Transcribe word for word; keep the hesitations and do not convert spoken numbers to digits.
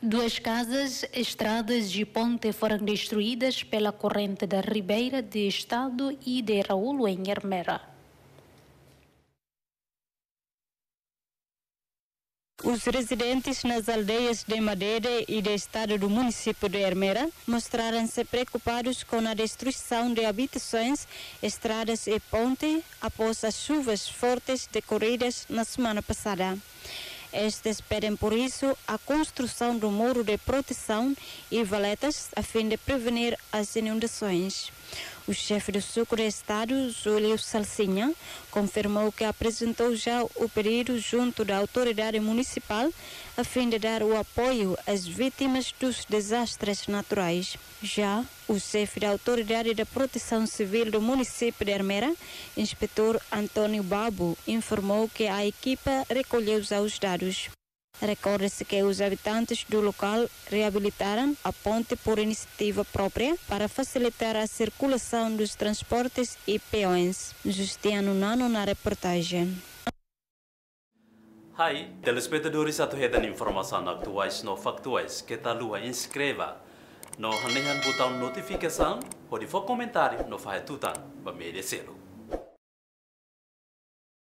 Duas casas, estradas e ponte foram destruídas pela corrente da Ribeira de Estado e de Raul em Ermera. Os residentes nas aldeias de Madeira e de Estado do município de Ermera mostraram-se preocupados com a destruição de habitações, estradas e ponte após as chuvas fortes decorridas na semana passada. Estes pedem, por isso, a construção do muro de proteção e valetas a fim de prevenir as inundações. O chefe do Sucre de Estado, Júlio Salsinha, confirmou que apresentou já o pedido junto da autoridade municipal a fim de dar o apoio às vítimas dos desastres naturais. Já o chefe da Autoridade da Proteção Civil do município de Ermera, inspetor Antônio Babo, informou que a equipa recolheu os dados. Recorda-se que os habitantes do local reabilitaram a ponte por iniciativa própria para facilitar a circulação dos transportes e peões. Justiano Nano na reportagem. Hai, telespectadores atuhedan informação atuais no factuais que tal lua inscreva no hanehan botão notificação ou de for comentário no faetutan ba merecê-lo.